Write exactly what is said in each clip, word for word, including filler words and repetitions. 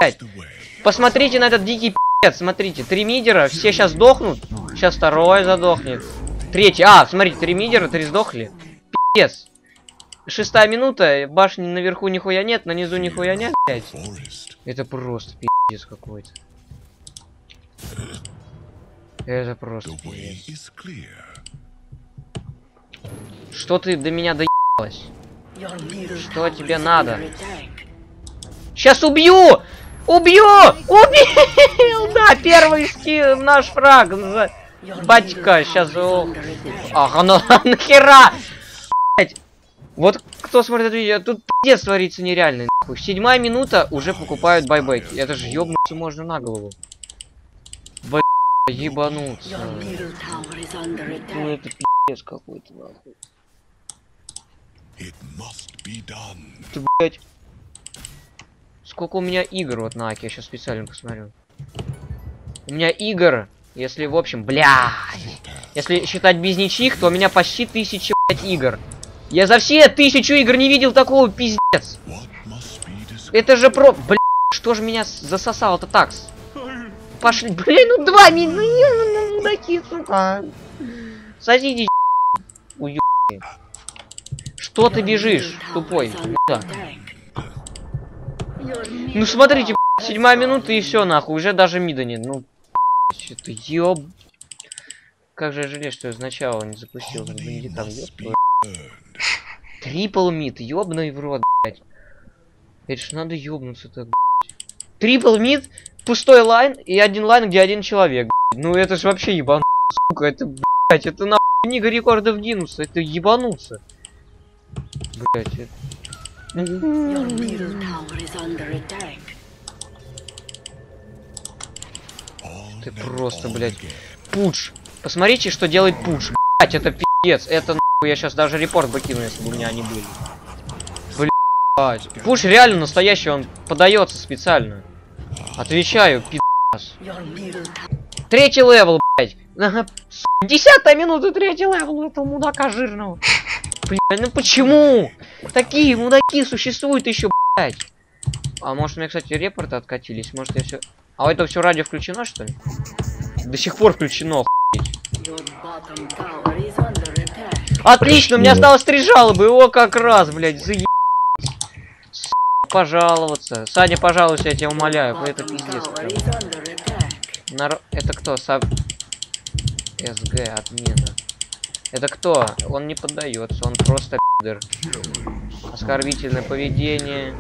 блядь. Посмотрите на этот дикий пи***ц, смотрите, три мидера, все сейчас сдохнут. Сейчас второй задохнет. Третий, а, смотрите, три мидера, три сдохли. Пи***ц. Шестая минута, башни наверху нихуя нет, на низу нихуя нет, блядь. Это просто пи***ц какой-то. Это просто пи***ц. Что ты до меня доебалась? Что тебе надо? Сейчас убью! Убью! Убил! Да, первый скилл, наш фраг. Батька, сейчас... Ага, ну нахера! Блять. Вот кто смотрит это видео, тут пиздец творится нереальный. Нахуй. Седьмая минута, уже покупают байбеки. Это же ёбнуться можно на голову. Бля, ебануться. Ну это пиздец какой-то, нахуй. Ты, блядь. Сколько у меня игр вот на Аке, я сейчас специально посмотрю. У меня игр, если в общем, бля, если считать без ничьих, то у меня почти тысяча, блядь, игр. Я за все тысячу игр не видел такого, пиздец. Это же про... Бля, что же меня засосало-то так? Пошли, блин, ну два минуты, мудаки, сука. Садитесь, уёбки. Что ты бежишь, тупой? Да. Ну смотрите, седьмая минута и все нахуй, уже даже мида нет. Ну, что-то ёб... Как же я жалею, что я сначала не запустил. Трипл мид, ёбаный в рот, блядь. Это ж надо ёбнуться так, блядь. Трипл мид, пустой лайн и один лайн, где один человек, блядь. Ну это ж вообще ебануться, сука, это, блядь, это нахуй книга рекордов Гиннесса, это ебануться. Блядь, это... Ты просто, блядь, пуч. Посмотрите, что делает пуч. Блядь, это пиздец. Это нахуй, я сейчас даже репорт выкину, если бы у меня они были. Блядь. Пуч реально настоящий, он подается специально. Отвечаю, пиздец. Третий левел, блядь. Десятая минута, третий левел этого мудака жирного. Блядь, ну почему? Такие мудаки существуют еще, блядь. А может, у меня, кстати, репорты откатились. Может, я все... А у этого все радио включено, что ли? До сих пор включено, охуеть. Отлично, у меня осталось три жалобы. О, как раз, блядь, заеб... Пожаловаться. Саня, пожалуйста, я тебя умоляю. Это пиздец. Нар... Это кто? Саб... СГ, отмена. Это кто? Он не поддается, он просто пидор. Оскорбительное поведение.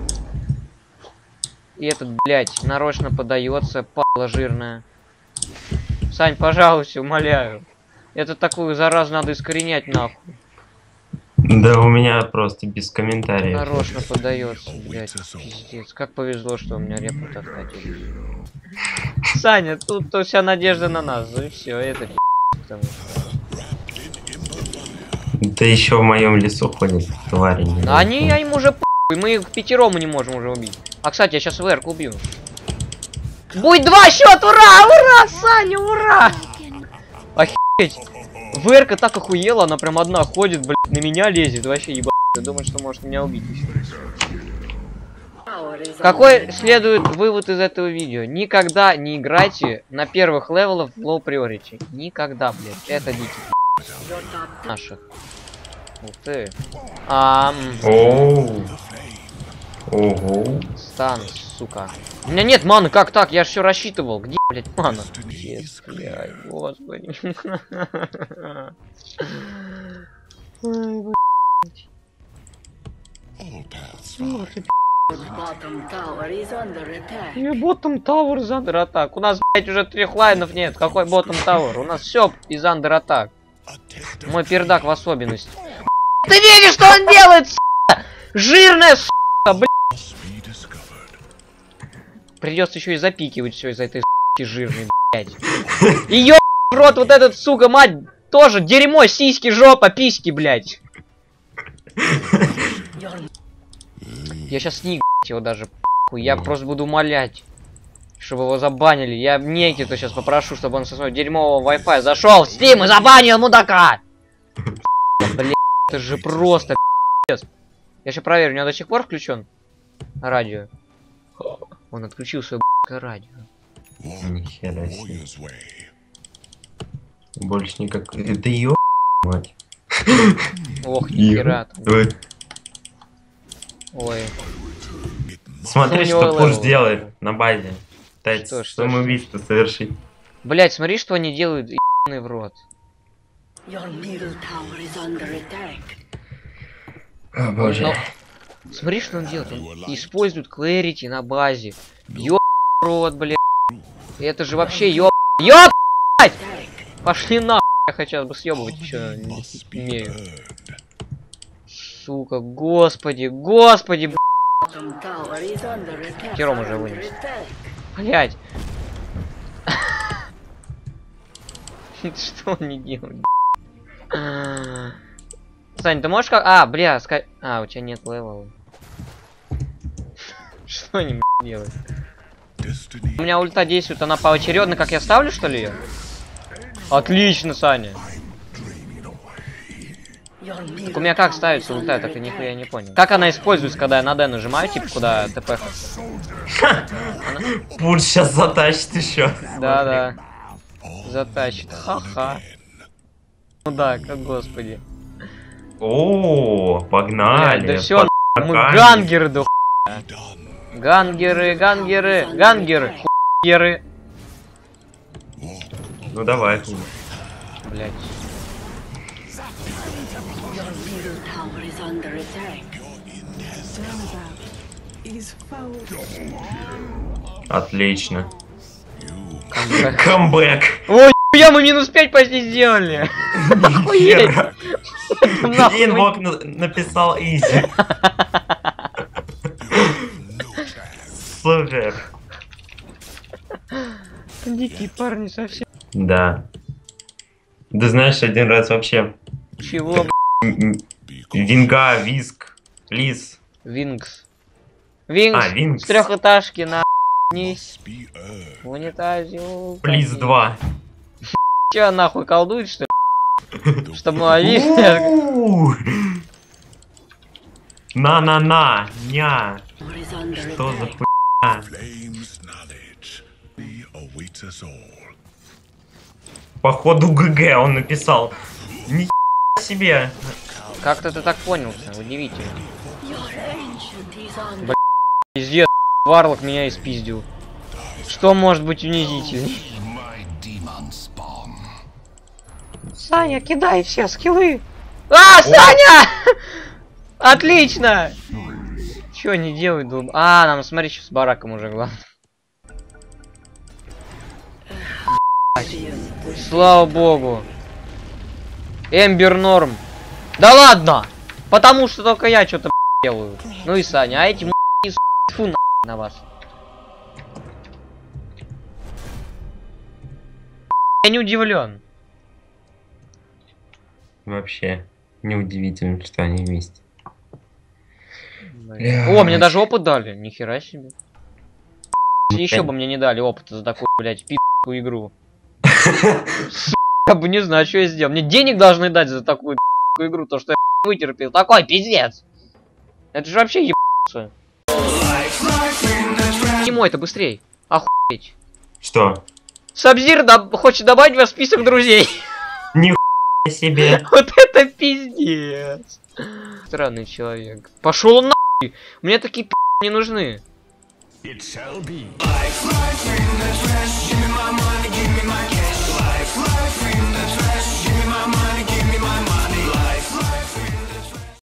И этот, блядь, нарочно поддается, пала жирная. Сань, пожалуйста, умоляю. Это такую заразу надо искоренять, нахуй. Да у меня просто без комментариев. Нарочно поддается, блядь, пиздец. Как повезло, что у меня репорт откатились. Саня, тут то вся надежда на нас. И все, это пиздец, потому что... Да еще в моем лесу ходят твари. Они, я им уже похуй, мы их пятером не можем уже убить. А кстати, я сейчас Верку убью. Будет два счет, ура, ура, Саня, ура! Охереть. Верка так охуела, она прям одна ходит, блядь, на меня лезет, вообще ебать. Я думаю, что может меня убить еще. Какой следует вывод из этого видео? Никогда не играйте на первых левелах в low priority. Никогда, блядь, это дикий наших. Ух ты. А, Оу. Ого. Стан, сука. У меня нет маны, как так? Я же все рассчитывал. Где, блядь, мана? Yes, блядь, господи. Ой, блядь. И ботом тауэр из андер атак. У нас, блядь, уже трех лайнов нет. Какой ботом тауэр? У нас все из андер атак. Мой пердак в особенности. Ты видишь, что он делает, сука? Жирная, сука, блядь. Придется еще и запикивать все из-за этой суки жирной, блядь. Ее в рот вот этот, сука, мать, тоже дерьмо, сиськи, жопа, письки, блядь. Я сейчас сник, его даже, похуй. Я просто буду умолять, чтобы его забанили. Я Некиту сейчас попрошу, чтобы он со своего дерьмового Wi-Fi зашел в Steam и забанил мудака. Блядь, это же просто пиздец. Я сейчас проверю, у него до сих пор включен радио. Он отключил свое радио. Нихера себе. Больше никак. Это ё мать. Ох, нихера там. Ой. Ой. Смотри, Что у что него Пуш левел? делает на базе. Пытается Что, что, самоубийство совершить. Блять, смотри, что они делают, ебаный в рот. Your middle tower is under attack. О боже. Но- Смотри, что он делает. Он использует клэрити на базе. Ёб рот, блядь. Это же вообще ёб... Ёб, блядь! Пошли нахуй. Я хотел бы съебывать еще не умею. Сука, господи, господи, блядь. Bottom tower is under attack. Кером уже Under вынес. attack. Блядь. Что он не делает? Сань, ты можешь как... А, бля, ска... А, у тебя нет левела. Что они, блядь, делают? У меня ульта действует, она поочередно, как я ставлю, что ли, ее? Отлично, Саня. Your middle Так у меня как tower ставится is ульта, under так и нихуя attack. не понял. Как она используется, когда я на Д нажимаю, типа, куда ТП? Пуш сейчас затащит еще. Да-да. Затащит. Ха-ха. Ну да, как господи. О, погнали. Блядь, да все, мы Покакали. гангеры, да хуя. Гангеры, гангеры, гангеры, хуеры. Ну давай. Блять. Your middle tower is under attack. Отлично. Камбэк. Камбэк. Ой, я мы минус пять почти сделали. Хера. Нахуй. Инвок на- написал изи. Супер. Дикие парни совсем. Да. Ты знаешь, один раз вообще Чего, м- м- Винга, Виск, Лис. Винкс. Винкс. А, Винкс. С трехэтажки на вниз. В унитазе. Плиз два. Че, нахуй колдует, что ли? Чтобы мы ловили? У-у-у. На-на-на, ня. Tower is under Что за attack. хуйня? Flame's knowledge awaits us all. Походу ГГ он написал. Ни себе. Как-то ты так понял-то, удивительно. Your ancient is under Пиздец, Варлок меня испиздил. Что может быть унизительней? Саня, кидай все скиллы. А, Саня! Отлично! Чё они делают, дуб? А, нам смотри, что с бараком уже главное. Слава богу. Эмбер норм. Да ладно! Потому что только я что-то делаю. Ну и Саня, а эти м***и, фу на, на вас. Я не удивлен. Вообще, неудивительно, что они вместе. О, мне даже опыт дали. Нихера себе. Еще бы мне не дали опыта за такую, блядь, пи***ую игру. Я бы не знаю, что я сделал. Мне денег должны дать за такую пи***ую игру, то что я вытерпел. Такой пиздец. Это же вообще ебаться. Не мой, это быстрей. Охуеть. Что? Сабзир доб- хочет добавить вас в список друзей. Себе. Вот это пиздец. Странный человек. Пошел он нахуй. Мне такие пи*** не нужны. It shall be.